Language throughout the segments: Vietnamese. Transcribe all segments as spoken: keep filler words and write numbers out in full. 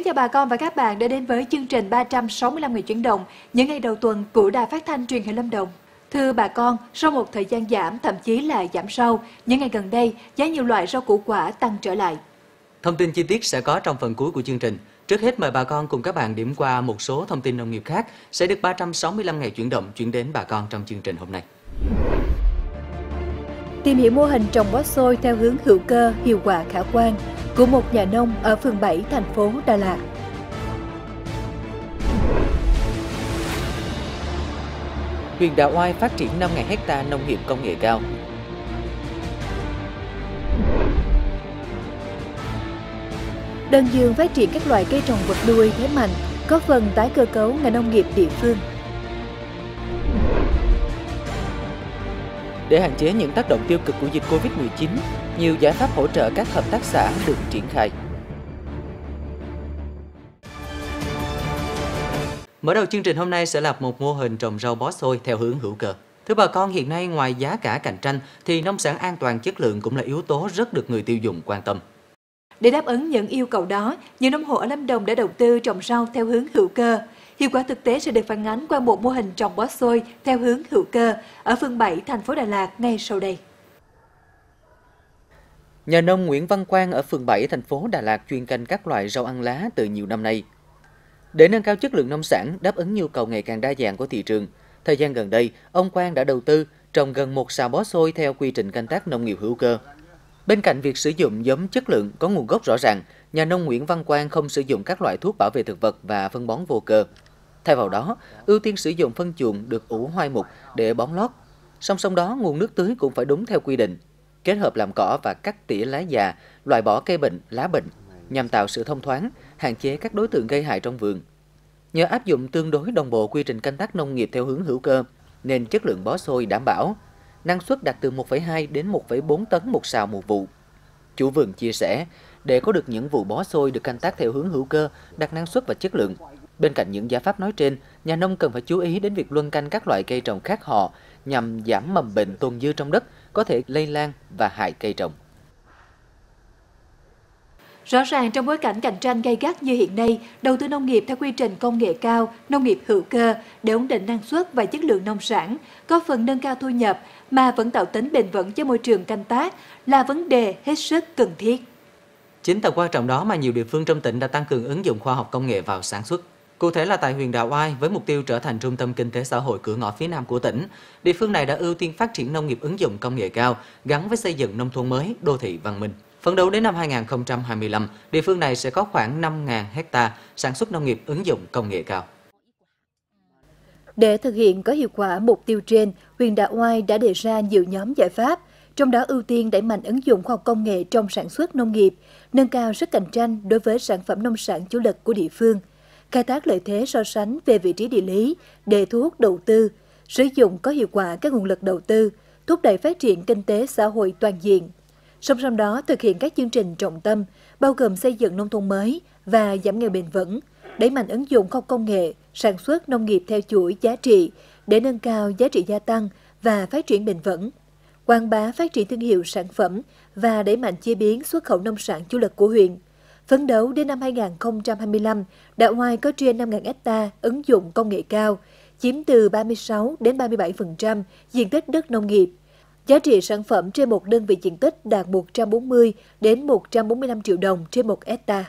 Kính chào bà con và các bạn đã đến với chương trình ba trăm sáu mươi lăm ngày chuyển động những ngày đầu tuần của Đài Phát thanh Truyền hình Lâm Đồng. Thưa bà con, sau một thời gian giảm, thậm chí là giảm sâu, những ngày gần đây, giá nhiều loại rau củ quả tăng trở lại. Thông tin chi tiết sẽ có trong phần cuối của chương trình. Trước hết mời bà con cùng các bạn điểm qua một số thông tin nông nghiệp khác sẽ được ba trăm sáu mươi lăm ngày chuyển động chuyển đến bà con trong chương trình hôm nay. Tìm hiểu mô hình trồng bó xôi theo hướng hữu cơ, hiệu quả khả quan của một nhà nông ở phường bảy, thành phố Đà Lạt. Huyện Đạ Oai phát triển năm nghìn héc ta nông nghiệp công nghệ cao. Đơn Dương phát triển các loại cây trồng vật nuôi thế mạnh, góp phần tái cơ cấu ngành nông nghiệp địa phương. Để hạn chế những tác động tiêu cực của dịch Covid mười chín, nhiều giải pháp hỗ trợ các hợp tác xã được triển khai. Mở đầu chương trình hôm nay sẽ là một mô hình trồng rau bó xôi theo hướng hữu cơ. Thưa bà con, hiện nay ngoài giá cả cạnh tranh thì nông sản an toàn chất lượng cũng là yếu tố rất được người tiêu dùng quan tâm. Để đáp ứng những yêu cầu đó, nhiều nông hộ ở Lâm Đồng đã đầu tư trồng rau theo hướng hữu cơ. Hiệu quả thực tế sẽ được phản ánh qua một mô hình trồng bó xôi theo hướng hữu cơ ở phường bảy, thành phố Đà Lạt ngay sau đây. Nhà nông Nguyễn Văn Quang ở phường bảy, thành phố Đà Lạt chuyên canh các loại rau ăn lá từ nhiều năm nay. Để nâng cao chất lượng nông sản, đáp ứng nhu cầu ngày càng đa dạng của thị trường, thời gian gần đây, ông Quang đã đầu tư trồng gần một sào bó xôi theo quy trình canh tác nông nghiệp hữu cơ. Bên cạnh việc sử dụng giống chất lượng có nguồn gốc rõ ràng, nhà nông Nguyễn Văn Quang không sử dụng các loại thuốc bảo vệ thực vật và phân bón vô cơ. Thay vào đó, ưu tiên sử dụng phân chuồng được ủ hoai mục để bón lót. Song song đó, nguồn nước tưới cũng phải đúng theo quy định. Kết hợp làm cỏ và cắt tỉa lá già, loại bỏ cây bệnh, lá bệnh, nhằm tạo sự thông thoáng, hạn chế các đối tượng gây hại trong vườn. Nhờ áp dụng tương đối đồng bộ quy trình canh tác nông nghiệp theo hướng hữu cơ, nên chất lượng bó xôi đảm bảo, năng suất đạt từ một phẩy hai đến một phẩy bốn tấn một sào một vụ. Chủ vườn chia sẻ, để có được những vụ bó xôi được canh tác theo hướng hữu cơ, đạt năng suất và chất lượng. Bên cạnh những giải pháp nói trên, nhà nông cần phải chú ý đến việc luân canh các loại cây trồng khác họ nhằm giảm mầm bệnh tồn dư trong đất có thể lây lan và hại cây trồng. Rõ ràng trong bối cảnh cạnh tranh gay gắt như hiện nay, đầu tư nông nghiệp theo quy trình công nghệ cao, nông nghiệp hữu cơ để ổn định năng suất và chất lượng nông sản, có phần nâng cao thu nhập mà vẫn tạo tính bền vững cho môi trường canh tác là vấn đề hết sức cần thiết. Chính tầm quan trọng đó mà nhiều địa phương trong tỉnh đã tăng cường ứng dụng khoa học công nghệ vào sản xuất. Cụ thể là tại huyện Đạ Oai, với mục tiêu trở thành trung tâm kinh tế xã hội cửa ngõ phía Nam của tỉnh, địa phương này đã ưu tiên phát triển nông nghiệp ứng dụng công nghệ cao gắn với xây dựng nông thôn mới, đô thị văn minh. Phấn đấu đến năm hai nghìn không trăm hai mươi lăm, địa phương này sẽ có khoảng năm nghìn héc ta sản xuất nông nghiệp ứng dụng công nghệ cao. Để thực hiện có hiệu quả mục tiêu trên, huyện Đạ Oai đã đề ra nhiều nhóm giải pháp, trong đó ưu tiên đẩy mạnh ứng dụng khoa học công nghệ trong sản xuất nông nghiệp, nâng cao sức cạnh tranh đối với sản phẩm nông sản chủ lực của địa phương, khai thác lợi thế so sánh về vị trí địa lý để thu hút đầu tư, sử dụng có hiệu quả các nguồn lực đầu tư, thúc đẩy phát triển kinh tế xã hội toàn diện. Song song đó thực hiện các chương trình trọng tâm, bao gồm xây dựng nông thôn mới và giảm nghèo bền vững, đẩy mạnh ứng dụng khoa học công nghệ, sản xuất nông nghiệp theo chuỗi giá trị để nâng cao giá trị gia tăng và phát triển bền vững, quảng bá phát triển thương hiệu sản phẩm và đẩy mạnh chế biến xuất khẩu nông sản chủ lực của huyện. Phấn đấu đến năm hai nghìn không trăm hai mươi lăm, Đạ Oai có trên năm nghìn héc ta ứng dụng công nghệ cao, chiếm từ ba mươi sáu đến ba mươi bảy phần trăm diện tích đất nông nghiệp. Giá trị sản phẩm trên một đơn vị diện tích đạt một trăm bốn mươi đến một trăm bốn mươi lăm triệu đồng trên một hecta.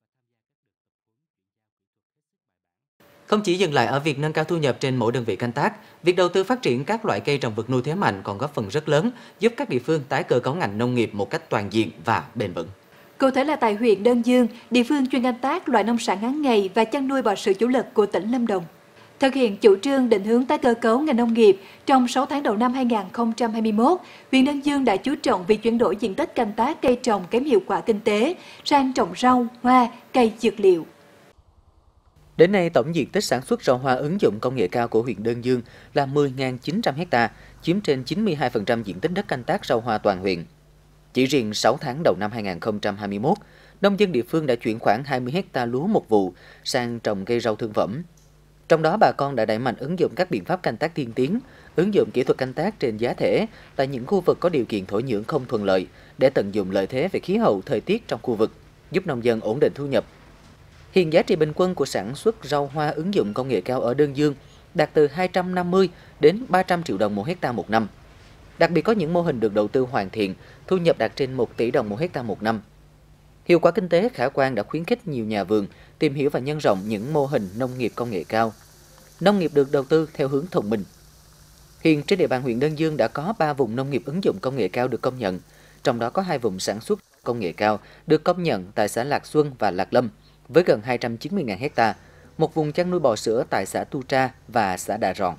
Không chỉ dừng lại ở việc nâng cao thu nhập trên mỗi đơn vị canh tác, việc đầu tư phát triển các loại cây trồng vật nuôi thế mạnh còn góp phần rất lớn giúp các địa phương tái cơ cấu ngành nông nghiệp một cách toàn diện và bền vững. Cụ thể là tại huyện Đơn Dương, địa phương chuyên canh tác loại nông sản ngắn ngày và chăn nuôi bò sữa chủ lực của tỉnh Lâm Đồng. Thực hiện chủ trương định hướng tái cơ cấu ngành nông nghiệp, trong sáu tháng đầu năm hai nghìn không trăm hai mươi mốt, huyện Đơn Dương đã chú trọng việc chuyển đổi diện tích canh tác cây trồng kém hiệu quả kinh tế sang trồng rau, hoa, cây dược liệu. Đến nay, tổng diện tích sản xuất rau hoa ứng dụng công nghệ cao của huyện Đơn Dương là mười nghìn chín trăm héc ta, chiếm trên chín mươi hai phần trăm diện tích đất canh tác rau hoa toàn huyện. Chỉ riêng sáu tháng đầu năm hai nghìn không trăm hai mươi mốt, nông dân địa phương đã chuyển khoảng hai mươi héc ta lúa một vụ sang trồng cây rau thương phẩm. Trong đó, bà con đã đẩy mạnh ứng dụng các biện pháp canh tác tiên tiến, ứng dụng kỹ thuật canh tác trên giá thể tại những khu vực có điều kiện thổ nhưỡng không thuận lợi để tận dụng lợi thế về khí hậu, thời tiết trong khu vực, giúp nông dân ổn định thu nhập. Hiện giá trị bình quân của sản xuất rau hoa ứng dụng công nghệ cao ở Đơn Dương đạt từ hai trăm năm mươi đến ba trăm triệu đồng một hectare một năm. Đặc biệt có những mô hình được đầu tư hoàn thiện, thu nhập đạt trên một tỷ đồng một hectare một năm. Hiệu quả kinh tế khả quan đã khuyến khích nhiều nhà vườn tìm hiểu và nhân rộng những mô hình nông nghiệp công nghệ cao. Nông nghiệp được đầu tư theo hướng thông minh. Hiện trên địa bàn huyện Đơn Dương đã có ba vùng nông nghiệp ứng dụng công nghệ cao được công nhận, trong đó có hai vùng sản xuất công nghệ cao được công nhận tại xã Lạc Xuân và Lạc Lâm với gần hai trăm chín mươi nghìn hectare, một vùng chăn nuôi bò sữa tại xã Tu Tra và xã Đà Ròn.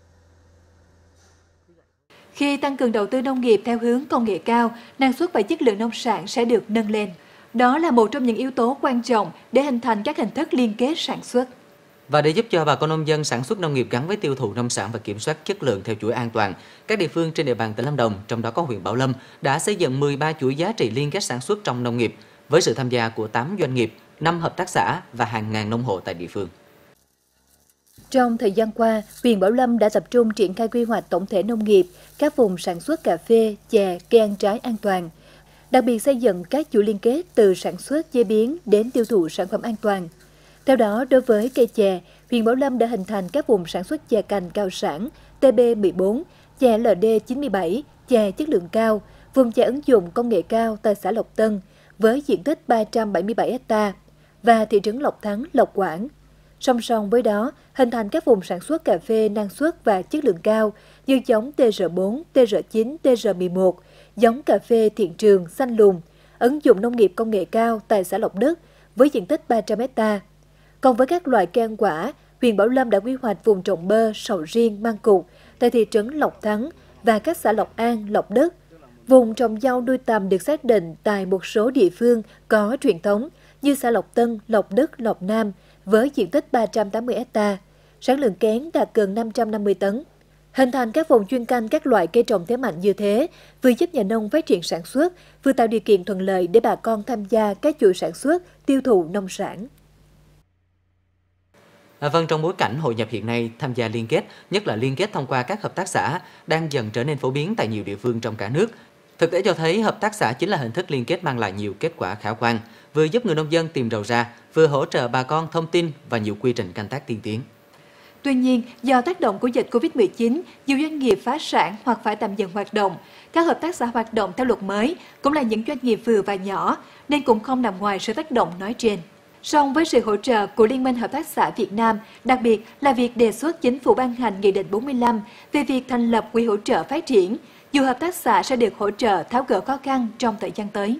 Khi tăng cường đầu tư nông nghiệp theo hướng công nghệ cao, năng suất và chất lượng nông sản sẽ được nâng lên. Đó là một trong những yếu tố quan trọng để hình thành các hình thức liên kết sản xuất. Và để giúp cho bà con nông dân sản xuất nông nghiệp gắn với tiêu thụ nông sản và kiểm soát chất lượng theo chuỗi an toàn, các địa phương trên địa bàn tỉnh Lâm Đồng, trong đó có huyện Bảo Lâm, đã xây dựng mười ba chuỗi giá trị liên kết sản xuất trong nông nghiệp với sự tham gia của tám doanh nghiệp, năm hợp tác xã và hàng ngàn nông hộ tại địa phương. Trong thời gian qua, huyện Bảo Lâm đã tập trung triển khai quy hoạch tổng thể nông nghiệp, các vùng sản xuất cà phê, chè, cây ăn trái an toàn, đặc biệt xây dựng các chuỗi liên kết từ sản xuất, chế biến đến tiêu thụ sản phẩm an toàn. Theo đó, đối với cây chè, huyện Bảo Lâm đã hình thành các vùng sản xuất chè cành cao sản T B mười bốn, chè L D chín mươi bảy, chè chất lượng cao, vùng chè ứng dụng công nghệ cao tại xã Lộc Tân với diện tích ba trăm bảy mươi bảy ha và thị trấn Lộc Thắng, Lộc Quảng. Song song với đó, hình thành các vùng sản xuất cà phê năng suất và chất lượng cao như giống T R bốn, T R chín, T R mười một, giống cà phê Thiện Trường, Xanh Lùn, ứng dụng nông nghiệp công nghệ cao tại xã Lộc Đức với diện tích ba trăm ha. Còn với các loại cây ăn quả, huyện Bảo Lâm đã quy hoạch vùng trồng bơ, sầu riêng, măng cụt tại thị trấn Lộc Thắng và các xã Lộc An, Lộc Đức. Vùng trồng rau nuôi tầm được xác định tại một số địa phương có truyền thống như xã Lộc Tân, Lộc Đức, Lộc Nam với diện tích ba trăm tám mươi ha, sản lượng kén đạt gần năm trăm năm mươi tấn. Hình thành các vùng chuyên canh các loại cây trồng thế mạnh như thế, vừa giúp nhà nông phát triển sản xuất, vừa tạo điều kiện thuận lợi để bà con tham gia các chuỗi sản xuất, tiêu thụ nông sản. À, vâng, trong bối cảnh hội nhập hiện nay, tham gia liên kết, nhất là liên kết thông qua các hợp tác xã, đang dần trở nên phổ biến tại nhiều địa phương trong cả nước. Thực tế cho thấy hợp tác xã chính là hình thức liên kết mang lại nhiều kết quả khả quan, vừa giúp người nông dân tìm đầu ra, vừa hỗ trợ bà con thông tin và nhiều quy trình canh tác tiên tiến. Tuy nhiên, do tác động của dịch Covid mười chín, nhiều doanh nghiệp phá sản hoặc phải tạm dừng hoạt động. Các hợp tác xã hoạt động theo luật mới cũng là những doanh nghiệp vừa và nhỏ, nên cũng không nằm ngoài sự tác động nói trên. Song với sự hỗ trợ của Liên minh Hợp tác xã Việt Nam, đặc biệt là việc đề xuất chính phủ ban hành Nghị định bốn mươi lăm về việc thành lập quỹ hỗ trợ phát triển, nhiều hợp tác xã sẽ được hỗ trợ tháo gỡ khó khăn trong thời gian tới.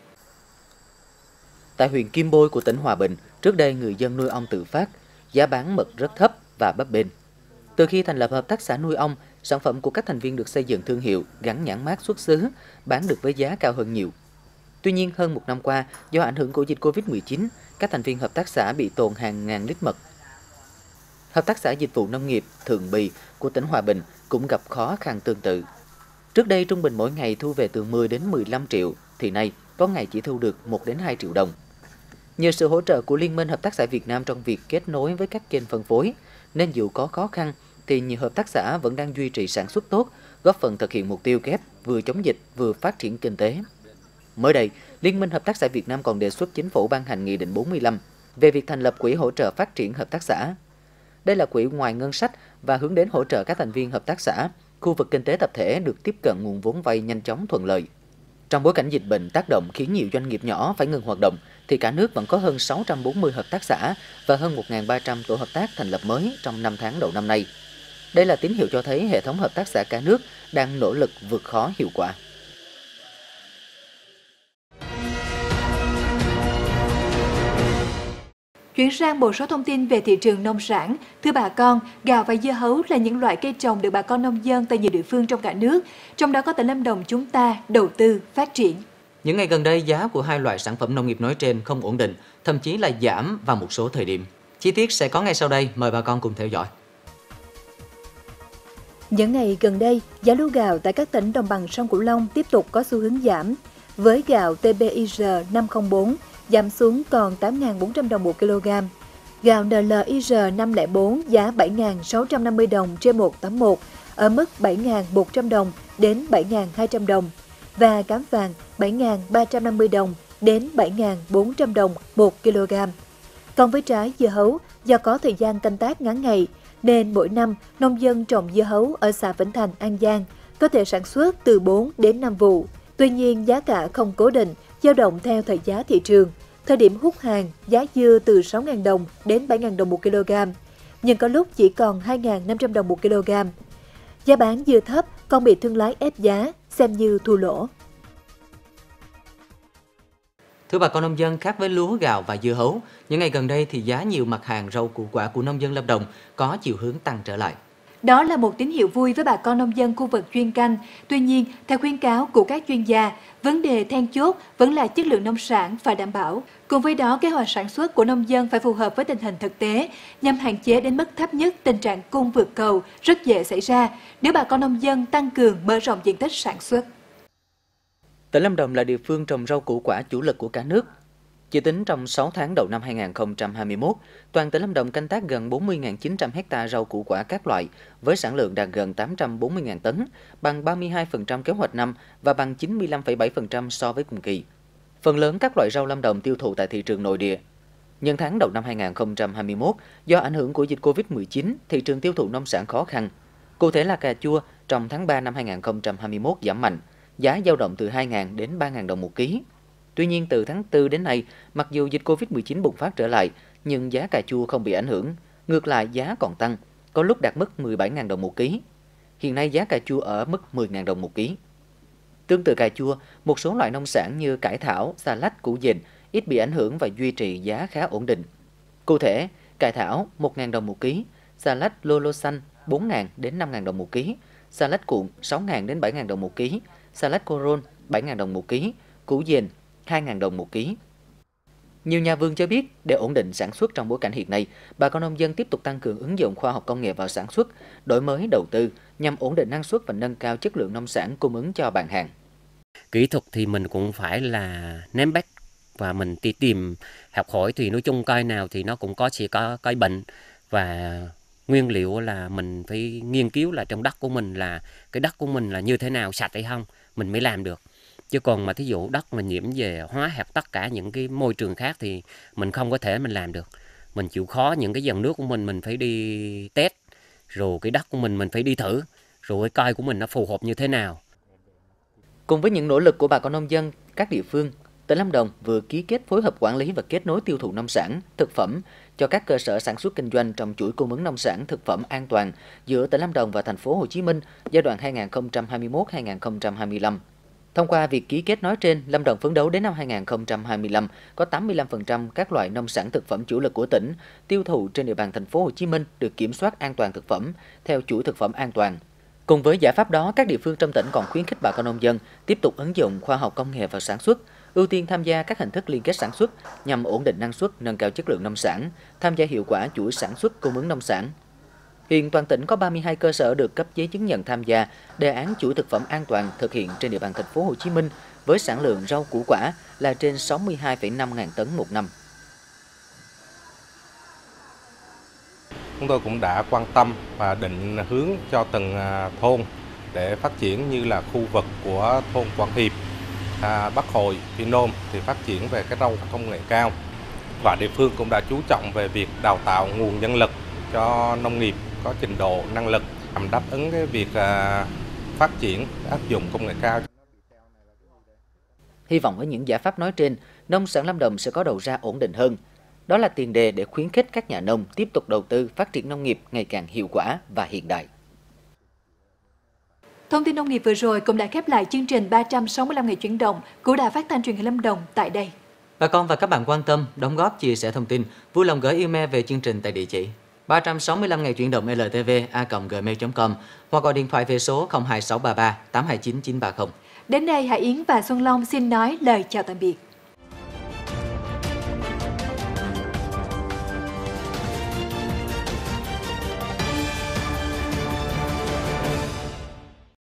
Tại huyện Kim Bôi của tỉnh Hòa Bình, trước đây người dân nuôi ong tự phát, giá bán mật rất thấp và bấp bênh. Từ khi thành lập hợp tác xã nuôi ong, sản phẩm của các thành viên được xây dựng thương hiệu, gắn nhãn mác xuất xứ, bán được với giá cao hơn nhiều. Tuy nhiên, hơn một năm qua, do ảnh hưởng của dịch Covid mười chín, các thành viên hợp tác xã bị tồn hàng ngàn lít mật. Hợp tác xã Dịch vụ Nông nghiệp Thượng Bì của tỉnh Hòa Bình cũng gặp khó khăn tương tự. Trước đây, trung bình mỗi ngày thu về từ mười đến mười lăm triệu, thì nay có ngày chỉ thu được một đến hai triệu đồng. Nhờ sự hỗ trợ của Liên minh Hợp tác xã Việt Nam trong việc kết nối với các kênh phân phối, nên dù có khó khăn, thì nhiều hợp tác xã vẫn đang duy trì sản xuất tốt, góp phần thực hiện mục tiêu kép vừa chống dịch vừa phát triển kinh tế. Mới đây, Liên minh Hợp tác xã Việt Nam còn đề xuất chính phủ ban hành Nghị định bốn mươi lăm về việc thành lập quỹ hỗ trợ phát triển hợp tác xã. Đây là quỹ ngoài ngân sách và hướng đến hỗ trợ các thành viên hợp tác xã, khu vực kinh tế tập thể được tiếp cận nguồn vốn vay nhanh chóng thuận lợi. Trong bối cảnh dịch bệnh tác động khiến nhiều doanh nghiệp nhỏ phải ngừng hoạt động, thì cả nước vẫn có hơn sáu trăm bốn mươi hợp tác xã và hơn một nghìn ba trăm tổ hợp tác thành lập mới trong năm tháng đầu năm nay. Đây là tín hiệu cho thấy hệ thống hợp tác xã cả nước đang nỗ lực vượt khó hiệu quả. Chuyển sang một số thông tin về thị trường nông sản. Thưa bà con, gạo và dưa hấu là những loại cây trồng được bà con nông dân tại nhiều địa phương trong cả nước, trong đó có tỉnh Lâm Đồng chúng ta đầu tư, phát triển. Những ngày gần đây, giá của hai loại sản phẩm nông nghiệp nói trên không ổn định, thậm chí là giảm vào một số thời điểm. Chi tiết sẽ có ngay sau đây, mời bà con cùng theo dõi. Những ngày gần đây, giá lúa gạo tại các tỉnh đồng bằng sông Cửu Long tiếp tục có xu hướng giảm, với gạo T B I R năm không bốn giảm xuống còn tám nghìn bốn trăm đồng một kg. Gạo N L I R năm không bốn giá bảy nghìn sáu trăm năm mươi đồng trên một tám một, ở mức bảy nghìn một trăm đồng đến bảy nghìn hai trăm đồng, và cám vàng bảy nghìn ba trăm năm mươi đồng đến bảy nghìn bốn trăm đồng một kg. Còn với trái dưa hấu, do có thời gian canh tác ngắn ngày, nên mỗi năm nông dân trồng dưa hấu ở xã Vĩnh Thành, An Giang có thể sản xuất từ bốn đến năm vụ. Tuy nhiên, giá cả không cố định, dao động theo thời giá thị trường. Thời điểm hút hàng, giá dưa từ sáu nghìn đồng đến bảy nghìn đồng một kg, nhưng có lúc chỉ còn hai nghìn năm trăm đồng một kg. Giá bán dưa thấp còn bị thương lái ép giá, xem như thua lỗ. Thưa bà con nông dân, khác với lúa, gạo và dưa hấu, những ngày gần đây thì giá nhiều mặt hàng rau củ quả của nông dân Lâm Đồng có chiều hướng tăng trở lại. Đó là một tín hiệu vui với bà con nông dân khu vực chuyên canh. Tuy nhiên, theo khuyến cáo của các chuyên gia, vấn đề then chốt vẫn là chất lượng nông sản phải đảm bảo. Cùng với đó, kế hoạch sản xuất của nông dân phải phù hợp với tình hình thực tế, nhằm hạn chế đến mức thấp nhất tình trạng cung vượt cầu rất dễ xảy ra nếu bà con nông dân tăng cường mở rộng diện tích sản xuất. Tỉnh Lâm Đồng là địa phương trồng rau củ quả chủ lực của cả nước. Chỉ tính trong sáu tháng đầu năm hai nghìn không trăm hai mươi mốt, toàn tỉnh Lâm Đồng canh tác gần bốn mươi nghìn chín trăm héc ta rau củ quả các loại, với sản lượng đạt gần tám trăm bốn mươi nghìn tấn, bằng ba mươi hai phần trăm kế hoạch năm và bằng chín mươi lăm phẩy bảy phần trăm so với cùng kỳ. Phần lớn các loại rau Lâm Đồng tiêu thụ tại thị trường nội địa. Nhân tháng đầu năm hai nghìn không trăm hai mươi mốt, do ảnh hưởng của dịch Covid mười chín, thị trường tiêu thụ nông sản khó khăn. Cụ thể là cà chua trong tháng ba năm hai nghìn không trăm hai mươi mốt giảm mạnh, giá dao động từ hai nghìn đến ba nghìn đồng một ký. Tuy nhiên, từ tháng tư đến nay, mặc dù dịch Covid mười chín bùng phát trở lại, nhưng giá cà chua không bị ảnh hưởng. Ngược lại, giá còn tăng, có lúc đạt mức mười bảy nghìn đồng một ký. Hiện nay, giá cà chua ở mức mười nghìn đồng một ký. Tương tự cà chua, một số loại nông sản như cải thảo, xà lách, củ dền ít bị ảnh hưởng và duy trì giá khá ổn định. Cụ thể, cải thảo một nghìn đồng một ký, xà lách lô lô xanh bốn nghìn đến năm nghìn đồng một ký, xà lách cuộn sáu nghìn đến bảy nghìn đồng một ký, xà lách coron bảy nghìn đồng một ký, củ dền hai nghìn đồng một ký. Nhiều nhà vườn cho biết, để ổn định sản xuất trong bối cảnh hiện nay, bà con nông dân tiếp tục tăng cường ứng dụng khoa học công nghệ vào sản xuất, đổi mới đầu tư nhằm ổn định năng suất và nâng cao chất lượng nông sản cung ứng cho bạn hàng. Kỹ thuật thì mình cũng phải là nắm bắt và mình đi tìm học hỏi, thì nói chung cây nào thì nó cũng có sẽ có cây bệnh, và nguyên liệu là mình phải nghiên cứu là trong đất của mình là cái đất của mình là như thế nào, sạch hay không mình mới làm được. Chứ còn mà thí dụ đất mà nhiễm về hóa hoặc tất cả những cái môi trường khác thì mình không có thể mình làm được. Mình chịu khó những cái dòng nước của mình mình phải đi test, rồi cái đất của mình mình phải đi thử, rồi cái cây của mình nó phù hợp như thế nào. Cùng với những nỗ lực của bà con nông dân, các địa phương, tỉnh Lâm Đồng vừa ký kết phối hợp quản lý và kết nối tiêu thụ nông sản, thực phẩm cho các cơ sở sản xuất kinh doanh trong chuỗi cung ứng nông sản thực phẩm an toàn giữa tỉnh Lâm Đồng và thành phố Hồ Chí Minh giai đoạn hai nghìn không trăm hai mươi mốt đến hai nghìn không trăm hai mươi lăm. Thông qua việc ký kết nói trên, Lâm Đồng phấn đấu đến năm hai nghìn không trăm hai mươi lăm có tám mươi lăm phần trăm các loại nông sản thực phẩm chủ lực của tỉnh tiêu thụ trên địa bàn thành phố Hồ Chí Minh được kiểm soát an toàn thực phẩm theo chuỗi thực phẩm an toàn. Cùng với giải pháp đó, các địa phương trong tỉnh còn khuyến khích bà con nông dân tiếp tục ứng dụng khoa học công nghệ vào sản xuất, ưu tiên tham gia các hình thức liên kết sản xuất nhằm ổn định năng suất, nâng cao chất lượng nông sản, tham gia hiệu quả chuỗi sản xuất cung ứng nông sản. Hiện toàn tỉnh có ba mươi hai cơ sở được cấp giấy chứng nhận tham gia đề án chuỗi thực phẩm an toàn thực hiện trên địa bàn thành phố Hồ Chí Minh với sản lượng rau củ quả là trên sáu mươi hai phẩy năm ngàn tấn một năm. Chúng tôi cũng đã quan tâm và định hướng cho từng thôn để phát triển, như là khu vực của thôn Quảng Hiệp, Bắc Hội, Phi Nôm thì phát triển về cái rau công nghệ cao, và địa phương cũng đã chú trọng về việc đào tạo nguồn nhân lực cho nông nghiệp có trình độ năng lực nhằm đáp ứng cái việc phát triển áp dụng công nghệ cao. Hy vọng với những giải pháp nói trên, nông sản Lâm Đồng sẽ có đầu ra ổn định hơn. Đó là tiền đề để khuyến khích các nhà nông tiếp tục đầu tư phát triển nông nghiệp ngày càng hiệu quả và hiện đại. Thông tin nông nghiệp vừa rồi cũng đã khép lại chương trình ba trăm sáu mươi lăm ngày chuyển động của Đài Phát thanh Truyền hình Lâm Đồng tại đây. Bà con và các bạn quan tâm, đóng góp, chia sẻ thông tin, vui lòng gửi email về chương trình tại địa chỉ ba trăm sáu mươi lăm ngày chuyển động lờ tê vê a còng gmail chấm com hoặc gọi điện thoại về số không hai sáu ba ba tám hai chín chín ba không. Đến đây, Hải Yến và Xuân Long xin nói lời chào tạm biệt.